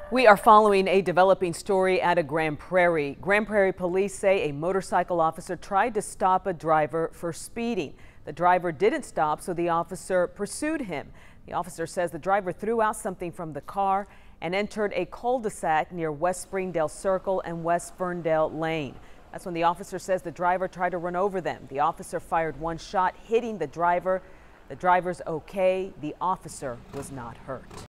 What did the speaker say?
We are following a developing story out of Grand Prairie. Grand Prairie police say a motorcycle officer tried to stop a driver for speeding. The driver didn't stop, so the officer pursued him. The officer says the driver threw out something from the car and entered a cul-de-sac near West Springdale Circle and West Ferndale Lane. That's when the officer says the driver tried to run over them. The officer fired one shot, hitting the driver. The driver's okay. The officer was not hurt.